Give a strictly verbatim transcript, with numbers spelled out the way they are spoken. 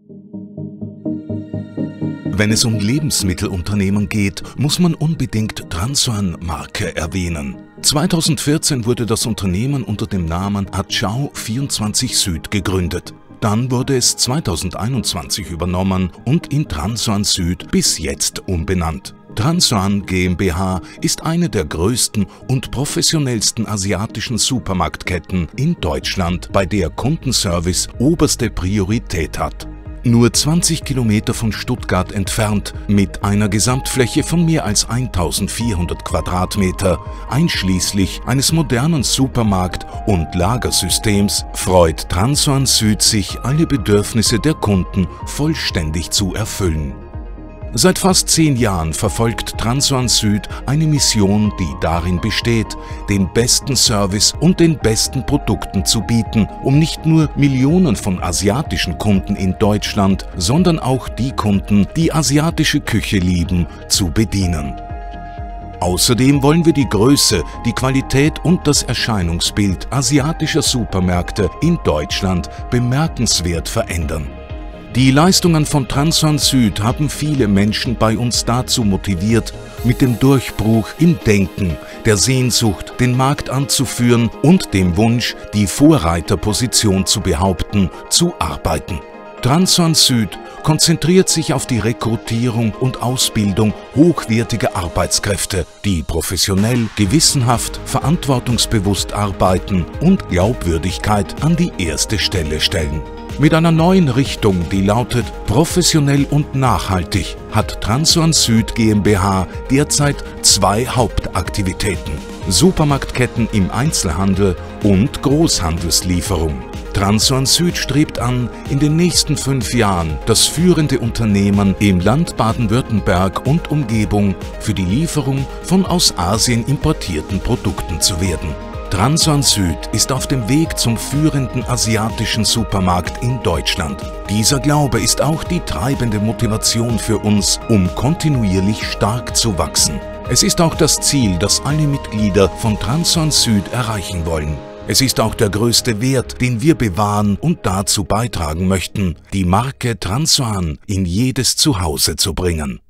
Wenn es um Lebensmittelunternehmen geht, muss man unbedingt Transoan-Marke erwähnen. zweitausendvierzehn wurde das Unternehmen unter dem Namen Achao vierundzwanzig Süd gegründet. Dann wurde es zweitausendeinundzwanzig übernommen und in Transoan Süd bis jetzt umbenannt. Transoan GmbH ist eine der größten und professionellsten asiatischen Supermarktketten in Deutschland, bei der Kundenservice oberste Priorität hat. Nur zwanzig Kilometer von Stuttgart entfernt, mit einer Gesamtfläche von mehr als eintausendvierhundert Quadratmeter, einschließlich eines modernen Supermarkt- und Lagersystems, freut Transoan Süd sich, alle Bedürfnisse der Kunden vollständig zu erfüllen. Seit fast zehn Jahren verfolgt Transoan Süd eine Mission, die darin besteht, den besten Service und den besten Produkten zu bieten, um nicht nur Millionen von asiatischen Kunden in Deutschland, sondern auch die Kunden, die asiatische Küche lieben, zu bedienen. Außerdem wollen wir die Größe, die Qualität und das Erscheinungsbild asiatischer Supermärkte in Deutschland bemerkenswert verändern. Die Leistungen von Transoan Süd haben viele Menschen bei uns dazu motiviert, mit dem Durchbruch im Denken, der Sehnsucht, den Markt anzuführen und dem Wunsch, die Vorreiterposition zu behaupten, zu arbeiten. Transoan Süd konzentriert sich auf die Rekrutierung und Ausbildung hochwertiger Arbeitskräfte, die professionell, gewissenhaft, verantwortungsbewusst arbeiten und Glaubwürdigkeit an die erste Stelle stellen. Mit einer neuen Richtung, die lautet professionell und nachhaltig, hat Transoan Süd GmbH derzeit zwei Hauptaktivitäten: Supermarktketten im Einzelhandel und Großhandelslieferung. Transoan Süd strebt an, in den nächsten fünf Jahren das führende Unternehmen im Land Baden-Württemberg und Umgebung für die Lieferung von aus Asien importierten Produkten zu werden. Transoan Süd ist auf dem Weg zum führenden asiatischen Supermarkt in Deutschland. Dieser Glaube ist auch die treibende Motivation für uns, um kontinuierlich stark zu wachsen. Es ist auch das Ziel, das alle Mitglieder von Transoan Süd erreichen wollen. Es ist auch der größte Wert, den wir bewahren und dazu beitragen möchten, die Marke Transoan in jedes Zuhause zu bringen.